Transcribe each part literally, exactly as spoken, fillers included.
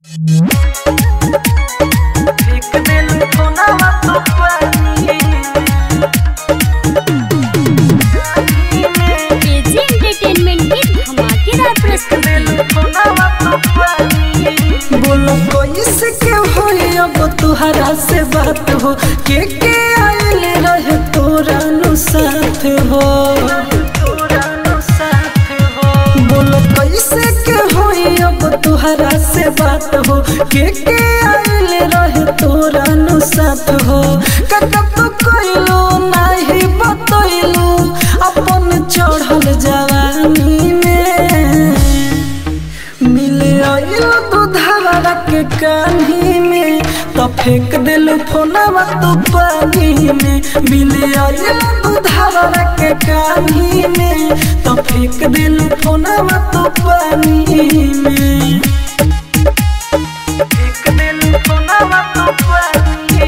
बोलो कैसे के होई अब तुहरा से बात हो के के आइल रहे तोरा नु साथ हो। बोलो कैसे के होई अब तुहरा से बात हो के के आइल रहे तोरा नु साथ हो। काका तो कइलो नाही बतइलो अपन चढ़ल जवानी में मिले आइलो दूधवा के कान्ही में तो फेंक दिल फोनवा तो पानी में। मिले आइलो दूधवा के कान्ही में तो फेंक दिल फोनवा तो पानी में। फेंक दिल फोनवा तो पानी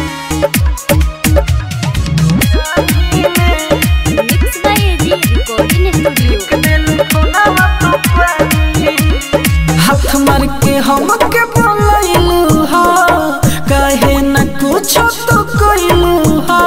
में। Mix by AG recording studio. फेंक दिल फोनवा तो पानी हाथ मार के हमके बोलैलू हा काहे न कुछ तो कइलू हा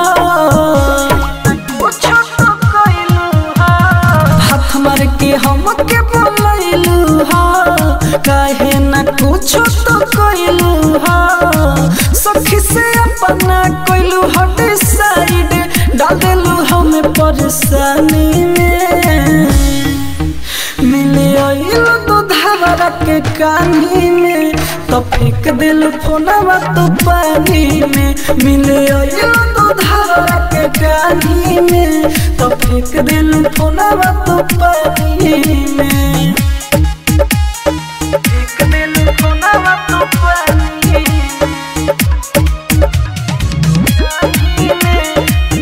कुछ तो कइलू हा। हाथ मार के हमके बोलैलू हा काहे न कुछ तो कइलू हा। सखी से अपना कइलू हट साइड डाल देलू हमें परेशानी में। मिले आइलो दूधवा के कान्ही में तो फेंक दिल फोनवा तो पानी में। मिले आइलो दूधवा के कान्ही में तो फेंक दिल फोनवा तो पानी में। फेंक दिल फोनवा तो पानी में।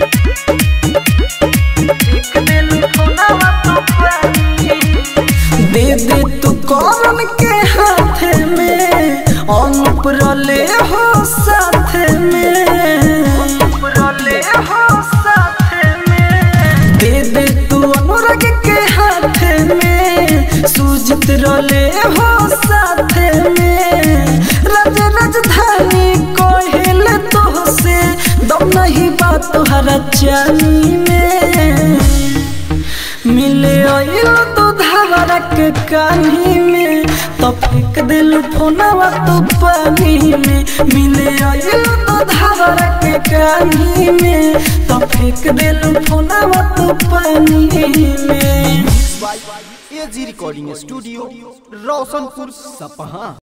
फेंक दिल फोनवा तो पानी दे दे तू कौन के हाथ में अनुपरले हो साथ में। अनुपरले हो साथ में दे दे तू अनुराग के हाथ में सुजित रले हो साथ में। राज राजधानी कोहिल तो से दम नहीं बात तोहरा चानी में। मिले आइलो दूधवा के कान्ही में तो फेंक दिल फोनवा तो पानी में। मिले आइलो दूधवा के कान्ही में तो फेंक दिल फोनवा तो पानी में। एजी रिकॉर्डिंग स्टूडियो रोशनपुर सपहा।